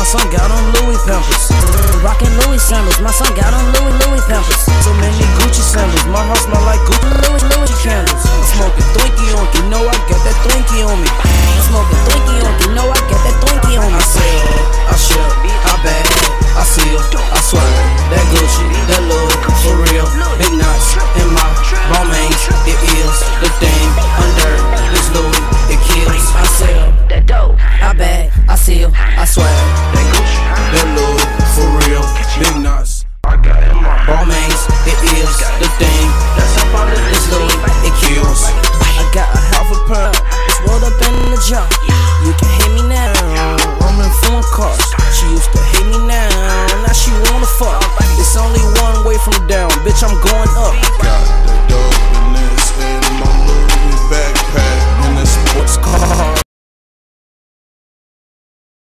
son got on Louis Pampers. Rockin' Louis sandals, my son got on Louis Pampers. So many Gucci sandals, my house smell like Louis candles. Smoking Twinkie on, you know I got that Twinkie on me. Smoking Twinkie on, you know I got that Twinkie on me. I sell, I ship, I bag, I seal, I swag. That Gucci, that Louis, for real. Big knots in my Balmains, it is the thing under this Louis, it kills. I sell that dope, I bag, I seal, I swag. That Gucci, that Louis, for real. Big knots, I got in my Balmains, it is the thing that's up under this Louis, it kills. I got a half a pound, it's rolled up in the jar. You can hate me now, I'm in foreign cars. She used to hate me now she wanna fuck. It's only one way from down, bitch, I'm going up.